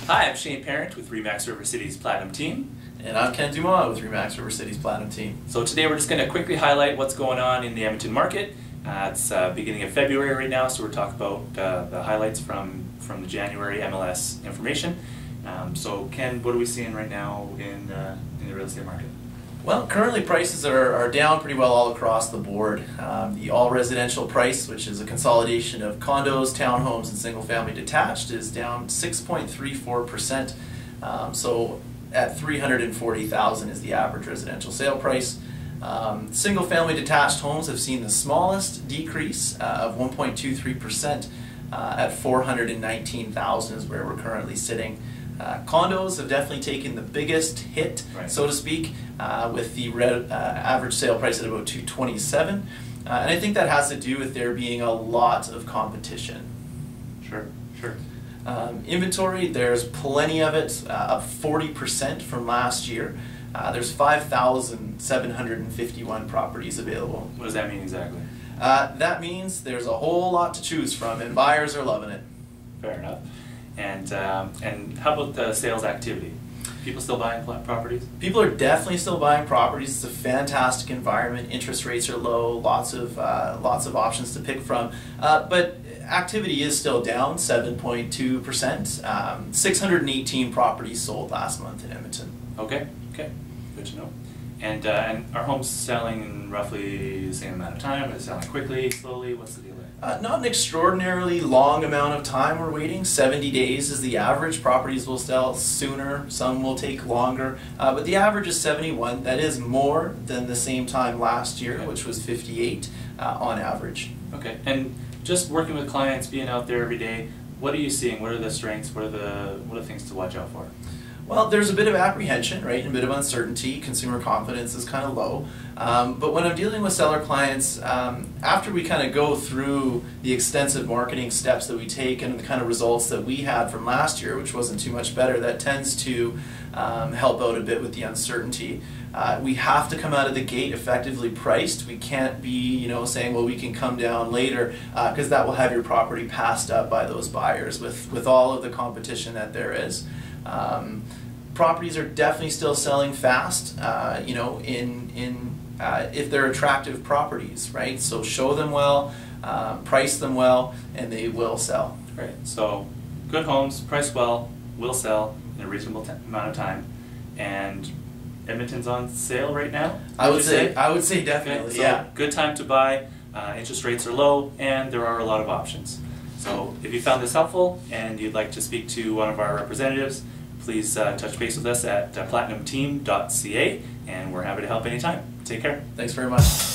Hi, I'm Shane Parent with RE/MAX River City's Platinum Team. And I'm Ken Dumas with RE/MAX River City's Platinum Team. So today we're just going to quickly highlight what's going on in the Edmonton market. It's beginning of February right now, so we're talking about the highlights from the January MLS information. So Ken, what are we seeing right now in the real estate market? Well, currently prices are down pretty well all across the board. The all-residential price, which is a consolidation of condos, townhomes, and single-family detached, is down 6.34%. So at $340,000 is the average residential sale price. Single-family detached homes have seen the smallest decrease of 1.23%. At $419,000 is where we're currently sitting. Condos have definitely taken the biggest hit, right, so to speak, with the average sale price at about $227,000, and I think that has to do with there being a lot of competition. Sure. Inventory, there's plenty of it, up 40% from last year. There's 5,751 properties available. What does that mean exactly? That means there's a whole lot to choose from, and buyers are loving it. Fair enough. And how about the sales activity? People still buying properties? People are definitely still buying properties. It's a fantastic environment. Interest rates are low. Lots of options to pick from. But activity is still down 7.2%. 618 properties sold last month in Edmonton. Okay. Good to know. And are homes selling in roughly the same amount of time? Are they selling quickly, slowly? What's the deal there? Not an extraordinarily long amount of time we're waiting. 70 days is the average. Properties will sell sooner, some will take longer, but the average is 71. That is more than the same time last year, okay, which was 58 on average. Okay, and just working with clients, being out there every day, what are you seeing? What are the strengths? What are the things to watch out for? Well, there's a bit of apprehension, right, and a bit of uncertainty. Consumer confidence is kind of low. But when I'm dealing with seller clients, after we kind of go through the extensive marketing steps that we take and the kind of results that we had from last year, which wasn't too much better, that tends to help out a bit with the uncertainty. We have to come out of the gate effectively priced. We can't be, saying, well, we can come down later, because that will have your property passed up by those buyers with all of the competition that there is. Properties are definitely still selling fast, if they're attractive properties, right? So show them well, price them well, and they will sell. Right, so good homes, priced well, will sell in a reasonable amount of time, and Edmonton's on sale right now? I would say definitely, okay, so yeah. Good time to buy, interest rates are low, and there are a lot of options. So if you found this helpful and you'd like to speak to one of our representatives, please touch base with us at platinumteam.ca, and we're happy to help anytime. Take care. Thanks very much.